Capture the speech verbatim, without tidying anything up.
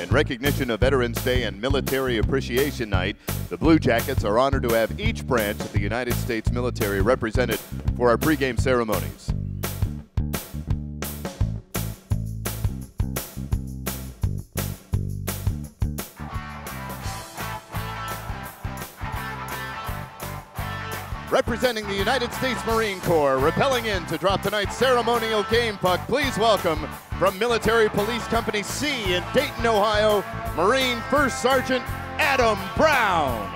In recognition of Veterans Day and Military Appreciation Night, the Blue Jackets are honored to have each branch of the United States military represented for our pregame ceremonies. Representing the United States Marine Corps, rappelling in to drop tonight's ceremonial game puck, please welcome from Military Police Company C in Dayton, Ohio, Marine First Sergeant Adam Brown.